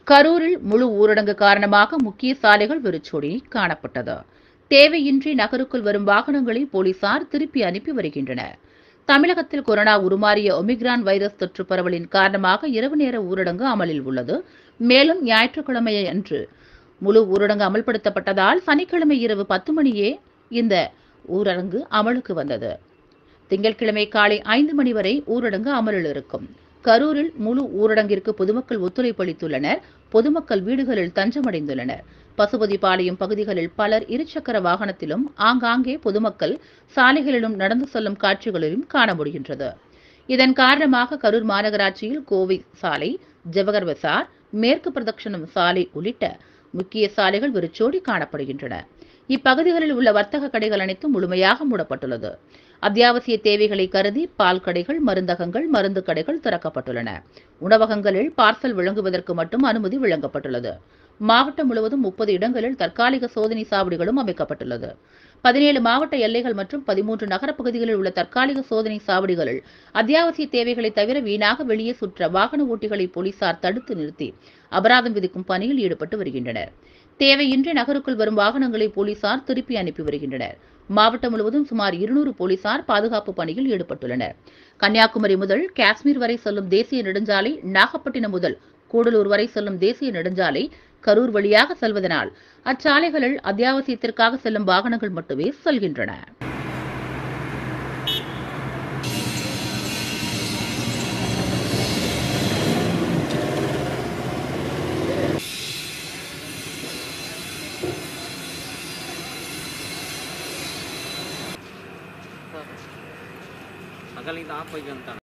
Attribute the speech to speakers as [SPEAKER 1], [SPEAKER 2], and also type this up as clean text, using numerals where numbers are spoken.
[SPEAKER 1] கரூரில் முழு ஊரடங்கு காரணமாக முக்கிய சாலைகள் வெறிச்சோடி காணப்பட்டது. தேவையின்றி நகருக்குள் வரும் வாகனங்களை போலீசார் திருப்பி அனுப்பி வருகின்றனர். தமிழகத்தில் கொரோனா உருமாறிய ஒமிக்ரான் வைரஸ் தொற்று பரவலின் காரணமாக இரவு நேர ஊரடங்கு அமலில் உள்ளது. மேலும் ஞாயிற்றுக்கிழமை அன்று முழு ஊரடங்கு அமல்படுத்தப்பட்டதால் சனிக்கிழமை இரவு 10 மணியே இந்த ஊரடங்கு அமலுக்கு வந்தது. திங்கட்கிழமை காலை 5 மணி வரை ஊரடங்கு அமலில் இருக்கும். கரூரில் முழு ஊரடங்கிற்கு பொதுமக்கள் ஒத்துழைப்பு அளித்துள்ளனர். பொதுமக்கள் வீடுகளில் தஞ்சமடைந்துள்ளனர். பசுபதிபாளையம் பகுதிகளில் பலர் இருசக்கர வாகனத்திலும் ஆங்காங்கே பொதுமக்கள் சாலைகளிலும் நடந்து செல்லும் காட்சிகளிலும் காண முடிகின்றது. இதன் காரணமாக கரூர் மாநகராட்சியில் கோவை சாலை, ஜவஹர் பசார், மேற்கு பிரதட்சணம் சாலை உள்ளிட்ட முக்கிய சாலைகள் வெறிச்சோடி காணப்படுகின்றன. இப்பகுதிகளில் உள்ள வர்த்தக கடைகள் அனைத்தும் முழுமையாக மூடப்பட்டுள்ளது. அத்தியாவசிய தேவைகளை கருதி பால் கடைகள், மருந்தகங்கள், மருந்து கடைகள் திறக்கப்பட்டுள்ளன. உணவகங்களில் பார்சல் வழங்குவதற்கு மட்டும் அனுமதி வழங்கப்பட்டுள்ளது. மாவட்டம் முழுவதும் 30 இடங்களில் தற்காலிக சோதனை சாவடிகளும் அமைக்கப்பட்டுள்ளது. 17 மாவட்ட எல்லைகள் மற்றும் 13 நகர பகுதிகளில் உள்ள தற்காலிக சோதனை சாவடிகளில் அத்தியாவசிய தேவைகளை தவிர வீணாக வெளியே சுற்ற வாகன ஓட்டிகளை போலீசார் தடுத்து நிறுத்தி அபராதம் விதிக்கும் பணியில் ஈடுபட்டு வருகின்றனர். தேவையின்றி நகருக்குள் வரும் வாகனங்களை போலீசார் திருப்பி அனுப்பி வருகின்றனர். மாவட்டம் முழுவதும் சுமார் 200 போலீசார் பாதுகாப்பு பணியில் ஈடுபட்டுள்ளனர். கன்னியாகுமரி முதல் காஷ்மீர் வரை செல்லும் தேசிய நெடுஞ்சாலை, நாகப்பட்டினம் முதல் கூடலூர் வரை செல்லும் தேசிய நெடுஞ்சாலை கரூர் வழியாக செல்வதனால் அச்சாலைகளில் அத்தியாவசியத்திற்காக செல்லும் வாகனங்கள் மட்டுமே செல்கின்றன.
[SPEAKER 2] ಅಗಲಿಂದ ಆಪ್ ಹೋಗಿ ಅಂತ